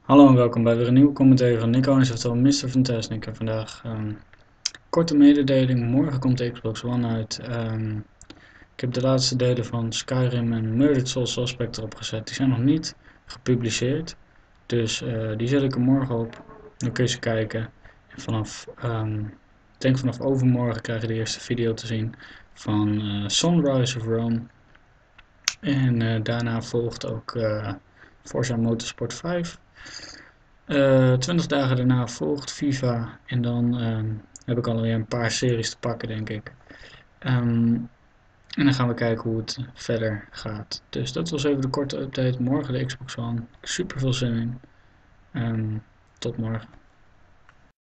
Hallo en welkom bij weer een nieuwe commentaar van Nico en oftewel Mr. Fantastic. En vandaag korte mededeling. Morgen komt de Xbox One uit. Ik heb de laatste delen van Skyrim en Murdered Soul Suspect erop gezet. Die zijn nog niet gepubliceerd. Dus die zet ik er morgen op. Dan kun je ze kijken. En ik denk vanaf overmorgen krijg je de eerste video te zien van Sunrise of Rome. En daarna volgt ook Forza Motorsport 5. 20 dagen daarna volgt FIFA en dan heb ik alweer een paar series te pakken, denk ik. En dan gaan we kijken hoe het verder gaat. Dus dat was even de korte update. Morgen de Xbox One. Super veel zin in. Tot morgen.